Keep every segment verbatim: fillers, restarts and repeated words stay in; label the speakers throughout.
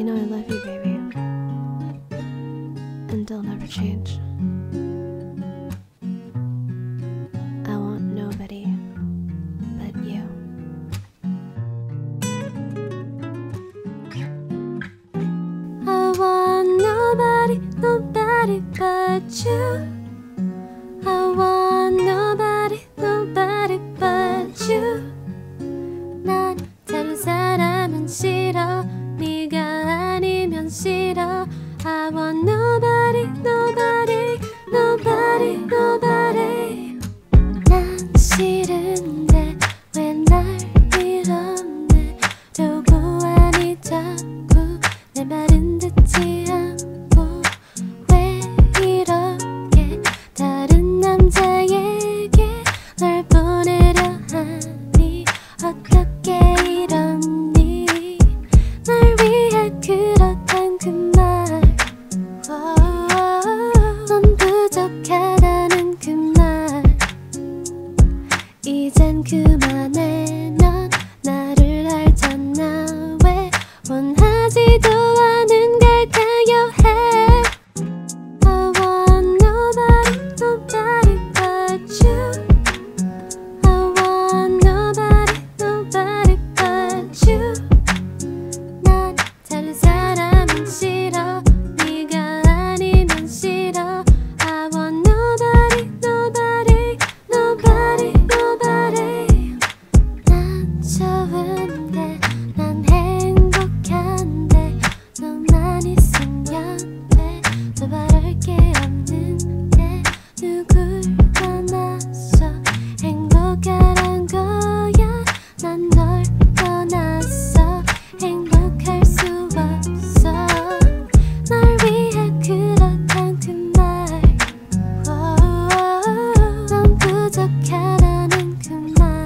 Speaker 1: You know I love you, baby, and I'll never change. I want nobody but you. I want nobody, nobody but you. I want nobody, nobody but you. 난 다른 사람은 싫어, 네가 아니면 싫어. I want nobody, nobody, nobody, nobody. 난 싫은데 왜 날 밀어내? 누구 아니 자꾸 내 말은 듣지 않고 왜 이렇게 다른 남자에게 널 보내려 하니? 어떻게 이러니? 날 위해 그렇단 그 말, 넌 부족하다는 그 말. 이젠 그만해, 넌 나를 알잖아. 왜 원하지도 않은 걸 강요해? I want nobody, nobody but you. I want nobody, nobody but you. 난 다른 사람은 싫어, 네가 아니면 싫어. I want nobody, nobody, nobody, nobody. 난 좋은데, 난 행복한데, 너만 있으면 돼. 더 바랄 게 없는데 누굴 떠나서 행복하란 거야? 난 널 떠나서 행복할 수 없어. 널 위해 그렇단 그 말, 넌 부족하다는 그 말.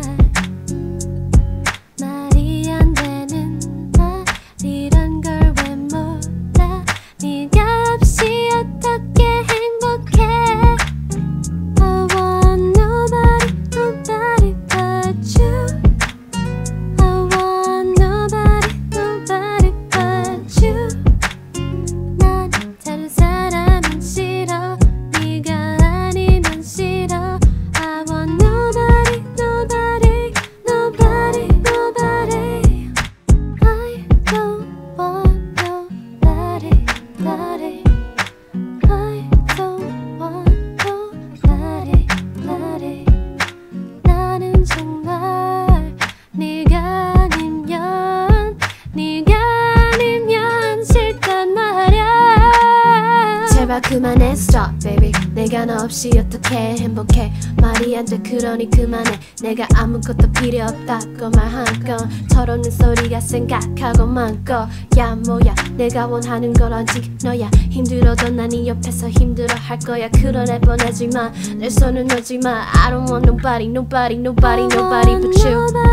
Speaker 1: 말이 안 되는 말, 이런 걸 왜 몰라? 네가 없이 어떻게 행복해? I want nobody, nobody but you. I want nobody, nobody but you. 난 다른 사람은 싫어, 네가 아니면 싫어. I want nobody, nobody, nobody, nobody. I don't want nobody, nobody. I don't want nobody, nobody. 나는 정말 네가 아니면, 네가 아니면 싫단 말야. 제발 그만해, stop baby. 내가 너 없이 어떻게 행복해? 말이 안 돼, 그러니 그만해. 내가 아무것도 필요 없다고 말한 건 털어놓는 소리가 생각하고만 꺼. 야 뭐야, 내가 원하는 건 오직 너야. 힘들어도 난 네 옆에서 힘들어 할 거야. 그런 애 보내지 마, 내 손을 놓지 마. I don't want nobody, nobody, nobody, nobody but you.